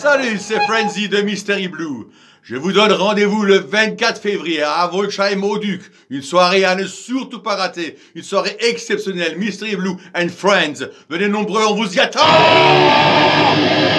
Salut, c'est Frenzy de Mystery Blue. Je vous donne rendez-vous le 24 février à Volsheim au Duc. Une soirée à ne surtout pas rater. Une soirée exceptionnelle. Mystery Blue and Friends. Venez nombreux, on vous y attend!